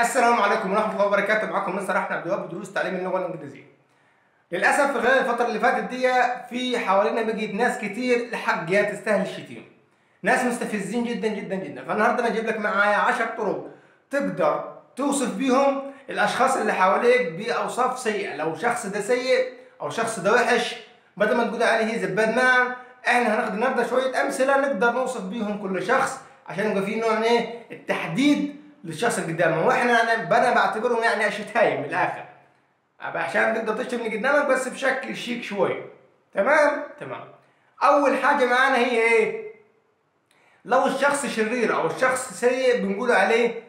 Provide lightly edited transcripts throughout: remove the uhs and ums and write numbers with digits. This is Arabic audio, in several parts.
السلام عليكم ورحمة الله وبركاته. معكم مستر أحمد عبد الوهاب بدروس تعليم اللغة الإنجليزية. للأسف في خلال الفترة اللي فاتت دي في حوالينا بقيت ناس كتير الحق تستاهل الشتيمة. ناس مستفزين جدا جدا جدا، فالنهارده أنا أجيب لك معايا 10 طرق تقدر توصف بيهم الأشخاص اللي حواليك بأوصاف سيئة. لو شخص ده سيء أو شخص ده وحش، بدل ما تقول عليه هيز باد مان، احنا هناخد النهارده شوية أمثلة نقدر نوصف بيهم كل شخص عشان يبقى في نوع من التحديد للشخص اللي قدامه. واحنا انا بعتبرهم يعني شتايم من الاخر عشان تقدر تشتم اللي قدامك بس بشكل شيك شويه. تمام. اول حاجه معانا هي ايه؟ لو الشخص شرير او الشخص سيء بنقول عليه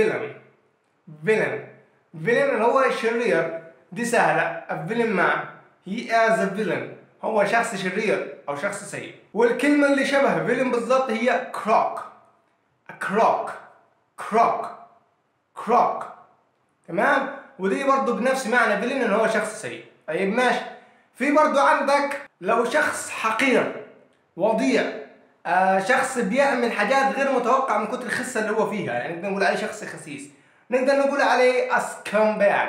فيلن اللي هو شرير. دي سهله. الفيلن مان هي از فيلن، هو شخص شرير او شخص سيء. والكلمه اللي شبه فيلن بالظبط هي كروك. تمام. ودي برضو بنفس معنى فيلن ان هو شخص سيء. طيب ماشي. في برضو عندك لو شخص حقير وضيع، شخص بيعمل حاجات غير متوقعة من كتر الخسة اللي هو فيها، يعني نقدر نقول عليه شخص خسيس. نقدر نقول عليه scumbag.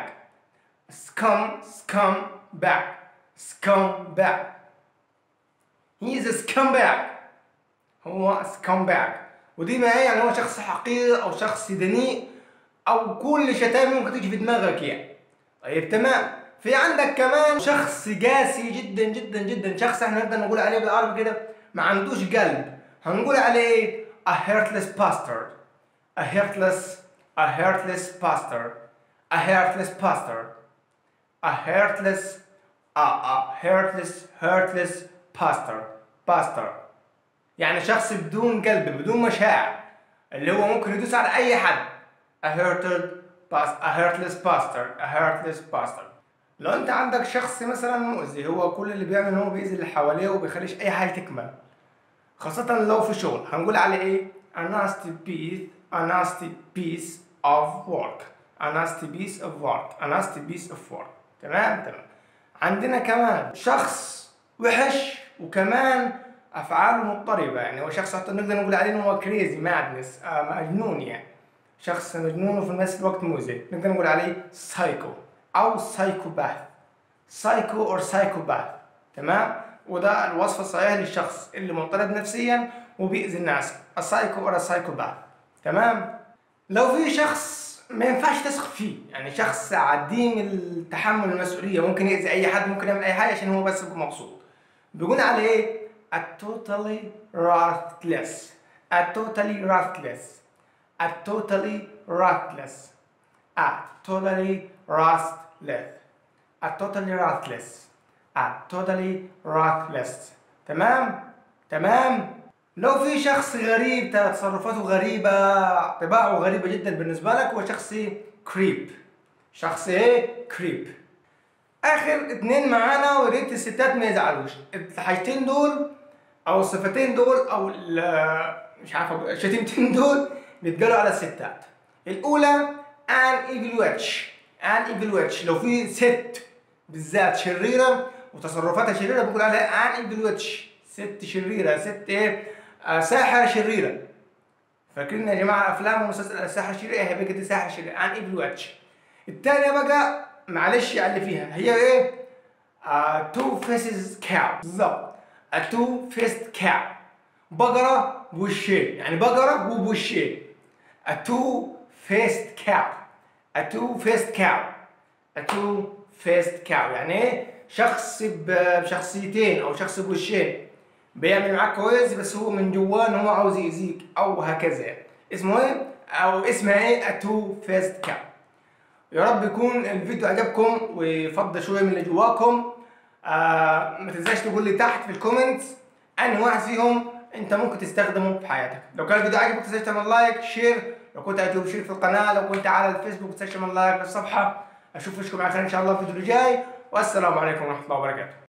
he is a scumbag. هو scumbag. ودي ما يعني هو شخص حقير او شخص دنيء او كل شتائم ممكن تيجي في دماغك يعني. طيب تمام. في عندك كمان شخص قاسي جدا جدا جدا، شخص احنا نقدر نقول عليه بالعربي كده ما عندوش قلب. هنقول عليه a heartless bastard. يعني شخص بدون قلب بدون مشاعر، اللي هو ممكن يدوس على اي حد. a heartless bastard. لو انت عندك شخص مثلا مؤذي، هو كل اللي بيعمل ان هو بيأذي اللي حواليه وبيخليش اي حاجه تكمل، خاصه لو في شغل، هنقول عليه ايه؟ a nasty piece of work. تمام. عندنا كمان شخص وحش وكمان افعاله مضطربه، يعني هو شخص نقدر نقول عليه انه هو كريزي مادنس، مجنون يعني. شخص مجنون وفي نفس الوقت مؤذي، نقدر نقول عليه سايكو او سايكوباث. تمام. وده الوصف الصحيح للشخص اللي مضطرب نفسيا وبيأذي الناس، السايكو او سايكوباث. تمام. لو في شخص ما ينفعش تثق فيه، يعني شخص عديم التحمل المسؤوليه، ممكن يأذي اي حد، ممكن يعمل اي حاجه عشان هو بس يكون مبسوط، بيقول عليه ايه؟ totally ruthless. تمام. لو في شخص غريب تصرفاته غريبة، طباعه غريبة جدا بالنسبة لك، هو شخص كريب. آخر اتنين معانا، وريت الستات ما يزعلوش. الحاجتين دول أو الصفتين دول أو مش عارف الشتيمتين دول بيتقالوا على الستات. الأولى an evil witch. لو في ست بالذات شريرة وتصرفاتها شريرة بنقول عليها an evil witch. ست شريرة، ست ايه؟ ساحرة شريرة. فاكرين يا جماعة أفلام ومسلسل الساحرة الشريرة؟ هي بقت ساحرة شريرة an evil witch. الثانية بقى معلش اللي فيها هي ايه؟ two faces cow. بالظبط. a two-faced cow. بقرة بوشين، يعني بقرة وبوشين. a two-faced cow يعني ايه؟ شخص بشخصيتين او شخص بوشين، بيعمل معاك كويس بس هو من جواه ان هو عاوز يأذيك او هكذا. اسمه ايه؟ او اسمها ايه؟ a two-faced cow. يا رب يكون الفيديو عجبكم ويفضل شويه من اللي جواكم. ما تنساش تقول لي تحت في الكومنتس انهي واحد فيهم انت ممكن تستخدمه في حياتك. لو كان الفيديو عجبك ما تنساش تعمل لايك شير، لو كنت على اليوتيوب شير في القناه، لو كنت على الفيسبوك ما تنساش تعمل لايك للصفحه. اشوف وشكم على خير ان شاء الله في الفيديو الجاي، والسلام عليكم ورحمه الله وبركاته.